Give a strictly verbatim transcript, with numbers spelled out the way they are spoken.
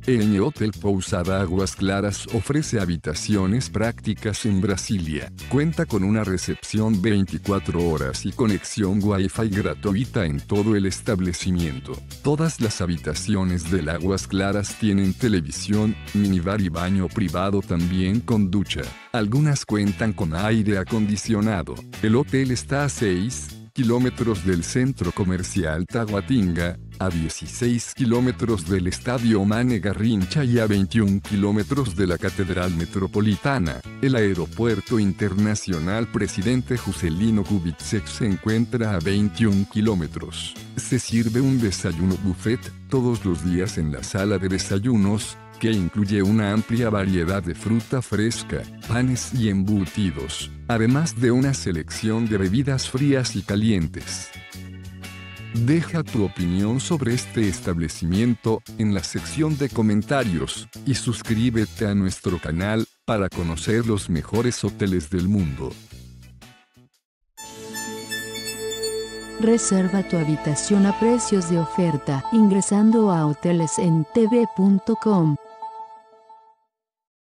El Hotel Pousada Aguas Claras ofrece habitaciones prácticas en Brasilia. Cuenta con una recepción veinticuatro horas y conexión Wi-Fi gratuita en todo el establecimiento. Todas las habitaciones del Aguas Claras tienen televisión, minibar y baño privado también con ducha. Algunas cuentan con aire acondicionado. El hotel está a seis kilómetros del centro comercial Taguatinga, a dieciséis kilómetros del Estadio Mane Garrincha y a veintiún kilómetros de la Catedral Metropolitana. El Aeropuerto Internacional Presidente Juscelino Kubitschek se encuentra a veintiún kilómetros. Se sirve un desayuno buffet todos los días en la sala de desayunos, que incluye una amplia variedad de fruta fresca, panes y embutidos, además de una selección de bebidas frías y calientes. Deja tu opinión sobre este establecimiento en la sección de comentarios y suscríbete a nuestro canal para conocer los mejores hoteles del mundo. Reserva tu habitación a precios de oferta ingresando a hoteles en t v punto com.